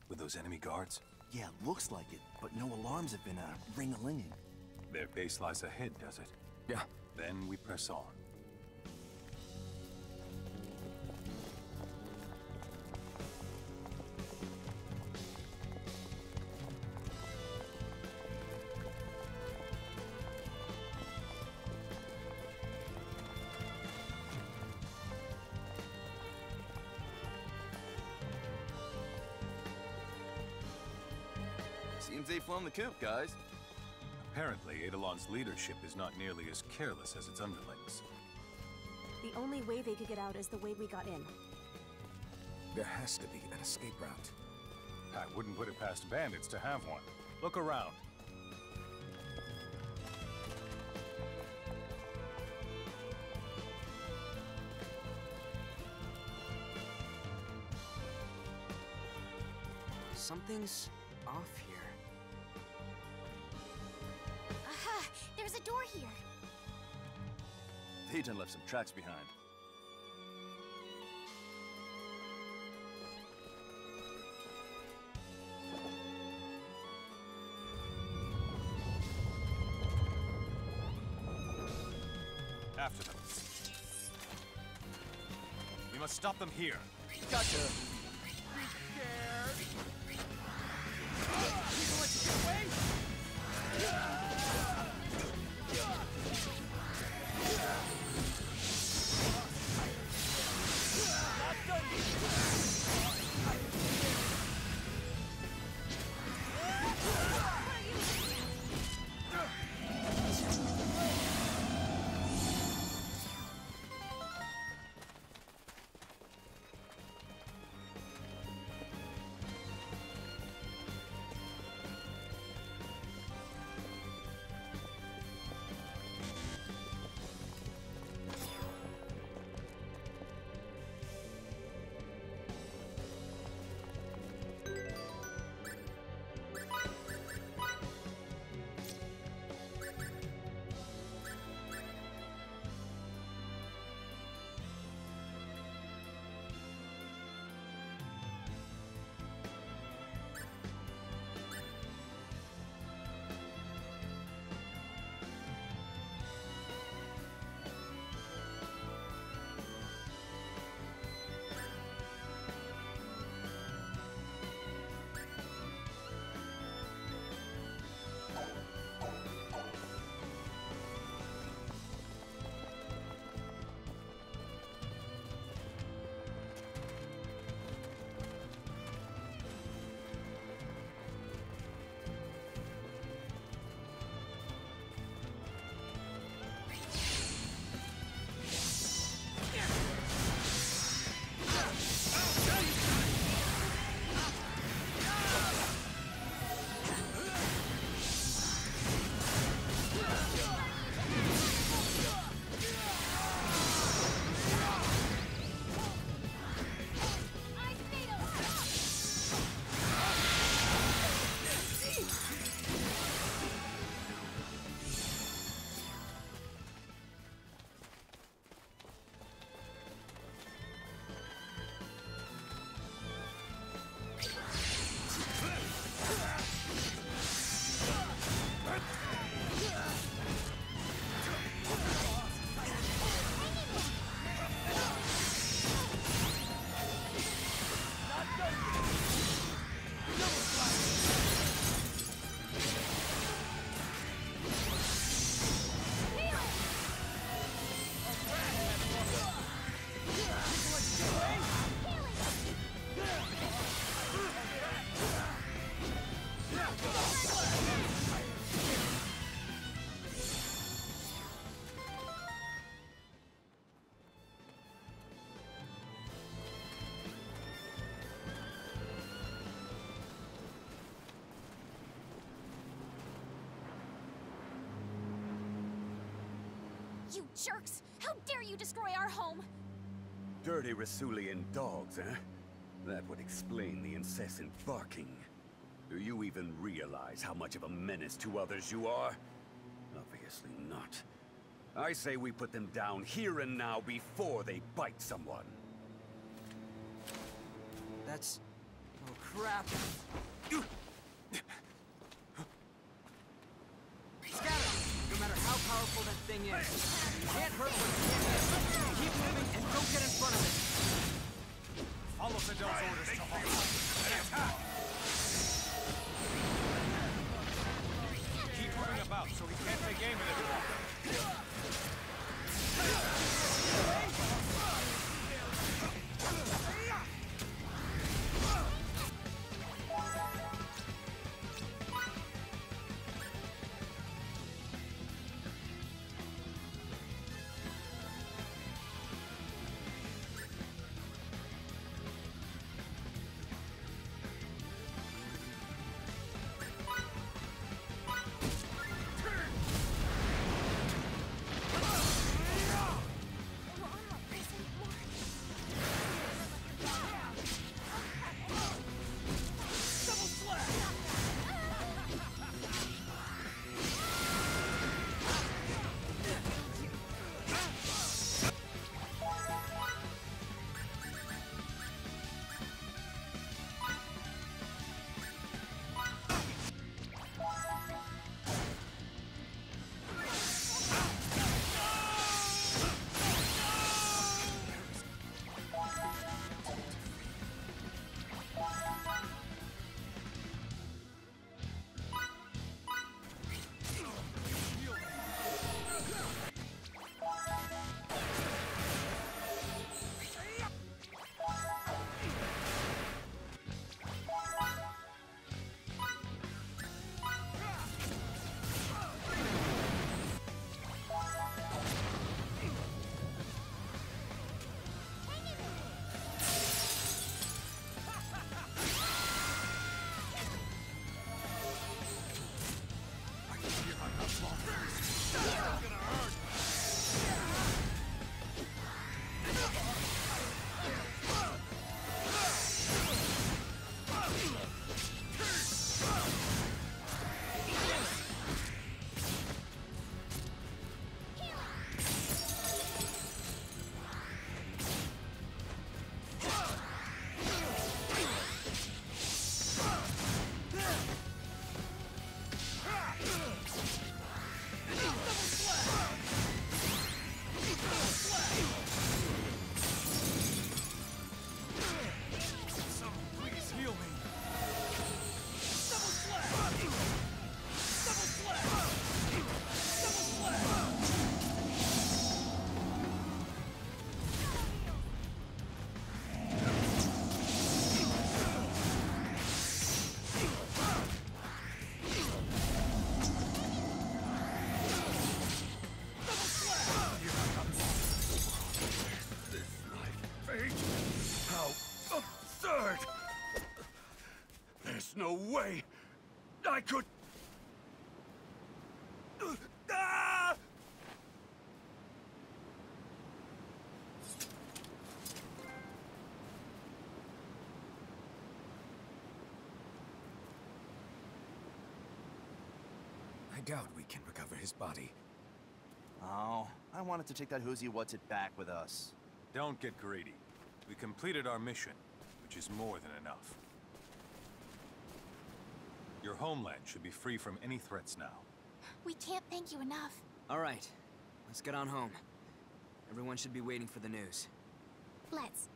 With those enemy guards? Yeah, looks like it, but no alarms have been ring-a-linging. Their base lies ahead, does it? Yeah. Then we press on. Seems they flown the coop, guys. Apparently, Eidolon's leadership is not nearly as careless as its underlings. The only way they could get out is the way we got in. There has to be an escape route. I wouldn't put it past bandits to have one. Look around. Something's off here. Aha! There's a door here. They done left some tracks behind. After them. We must stop them here. Gotcha! You jerks! How dare you destroy our home! Dirty Rasulian dogs, eh? That would explain the incessant barking. Do you even realize how much of a menace to others you are? Obviously not. I say we put them down here and now before they bite someone. That's... oh crap! Scatter! No matter how powerful that thing is, you can't hurt what you can't hit. Keep moving and don't get in front of it. Follow Fidel's orders to halt. And attack! Keep moving about so he can't take aim at it longer. No way! I could... Ah! I doubt we can recover his body. Oh, I wanted to take that who's-he what's-it back with us. Don't get greedy. We completed our mission, which is more than enough. Your homeland should be free from any threats now. We can't thank you enough. All right, let's get on home. Everyone should be waiting for the news. Let's.